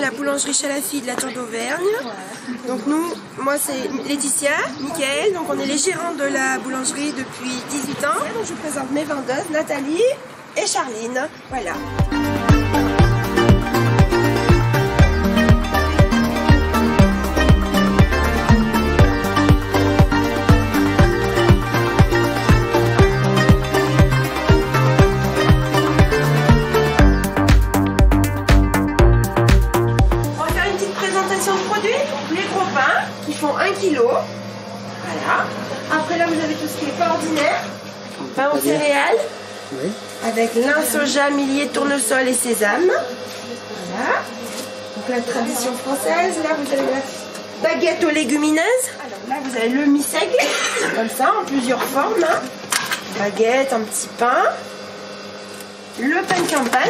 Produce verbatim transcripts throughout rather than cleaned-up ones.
la boulangerie Chalafi de la Tour d'Auvergne. Donc nous, moi c'est Laetitia, Mickaël, donc on est les gérants de la boulangerie depuis dix-huit ans. Donc je vous présente mes vendeuses, Nathalie et Charline. Voilà. Les gros pains qui font un kilo. Voilà. Après là vous avez tout ce qui est pain ordinaire, pain aux céréales, oui. Avec lin, soja, millet, tournesol et sésame. Voilà. Donc la tradition française. Là vous avez la baguette aux légumineuses. Alors là vous avez le mi-seigle, comme ça en plusieurs formes. Hein. Baguette, un petit pain. Le pain de campagne.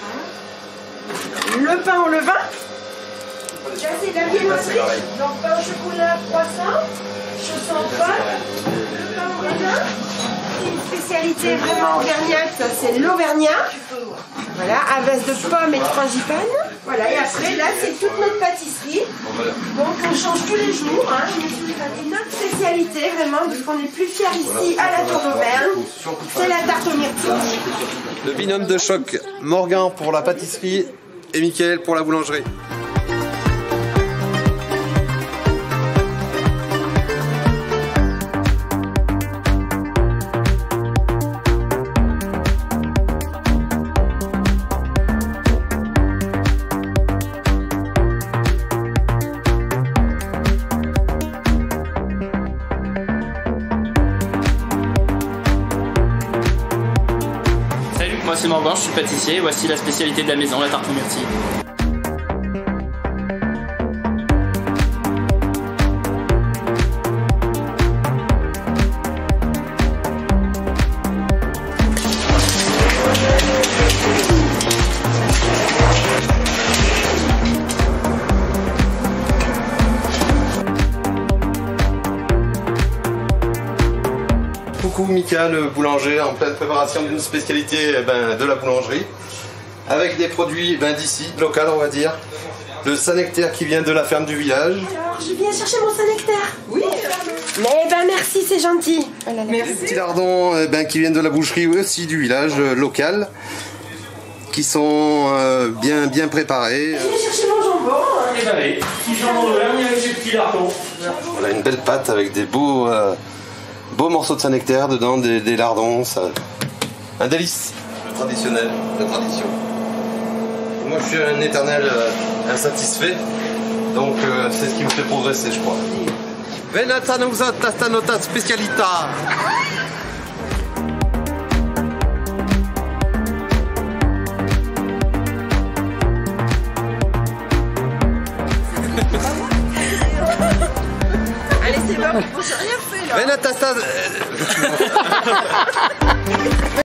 Le pain au levain. Là c'est la viennoiserie, donc pain au chocolat, croissant, chausson en pâte, le pain au raisin. Une spécialité vraiment auvergnate, ça c'est l'auvergnat. Voilà, à base de pommes et de frangipane. Voilà, et après là c'est toute notre pâtisserie. Donc on change tous les jours. Hein. Et notre spécialité vraiment, parce qu'on est plus fiers ici à la Tour d'Auvergne, c'est la tarte aux myrtilles. Le binôme de choc, Morgan pour la pâtisserie et Mickaël pour la boulangerie. Moi c'est Morgan, je suis pâtissier, voici la spécialité de la maison, la tarte aux myrtilles. Coucou Mika, le boulanger en pleine préparation d'une spécialité eh ben, de la boulangerie avec des produits ben, d'ici, local on va dire. Le Saint-Nectaire qui vient de la ferme du village. Alors je viens chercher mon Saint-Nectaire. Oui. Mais ben merci, c'est gentil. Oh là là. Merci. Les petits lardons eh ben, qui viennent de la boucherie aussi du village euh, local qui sont euh, bien, bien préparés. Je viens chercher mon jambon. Et ben allez, petit jambon d'Auvergne avec des petits lardons. Voilà une belle pâte avec des beaux... Euh, Beaux morceaux de Saint-Nectaire dedans, des, des lardons, ça... un délice. Le traditionnel, la tradition. Moi je suis un éternel euh, insatisfait, donc euh, c'est ce qui me fait progresser je crois. Venata nous attesta nota specialita. Allez c'est bon, j'ai rien fait là. Venata